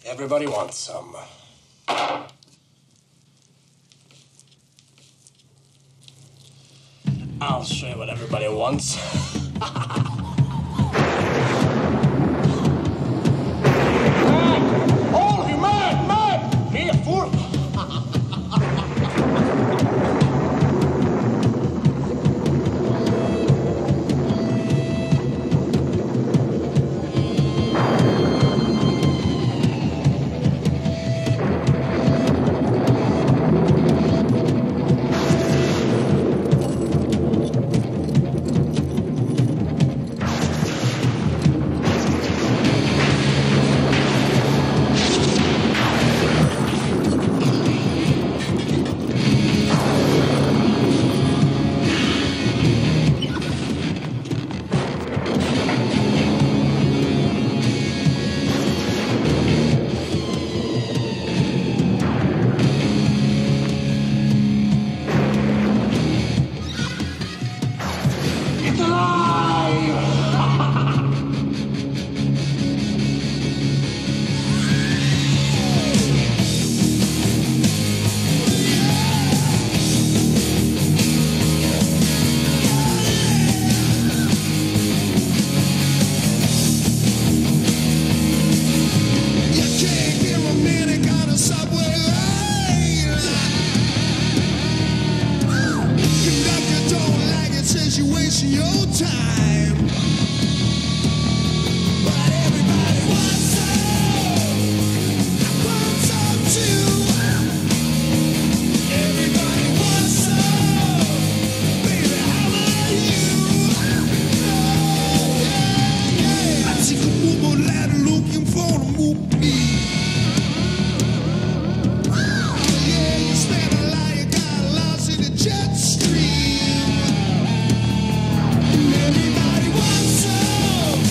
Everybody wants some. I'll show you what everybody wants. All of you, mad! Me a fool! You're wasting your time, but everybody wants some too. Everybody wants some, baby. How about you? I see a woman ladder looking for a movie. Yeah, you stand a lie, you got lost in the jet stream. Everybody wants some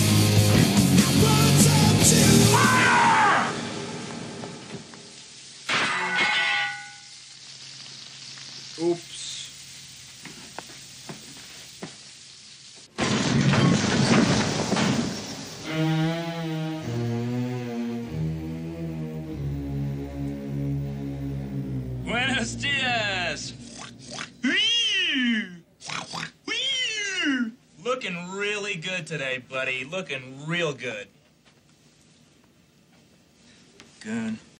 too. Oops. Buenos dias! Looking really good today, buddy. Looking real good. Good.